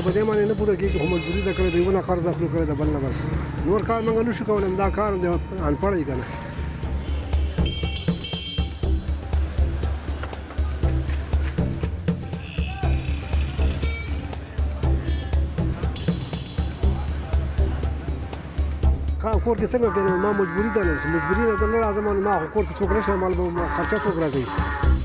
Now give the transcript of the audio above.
په دې باندې نه پوره کېږي خو مجبوري ده کړې د یو نه قرض اخلو کړی د بل نه بس نور کار موږ نه شو کولی دا کار د انپړ یې که نه کور کې څنګه کوي ما مجبوري ده نو چې مجبوري نه زه نه راځم ما کور کې څوک نشته مال به خرچه څوک راکوي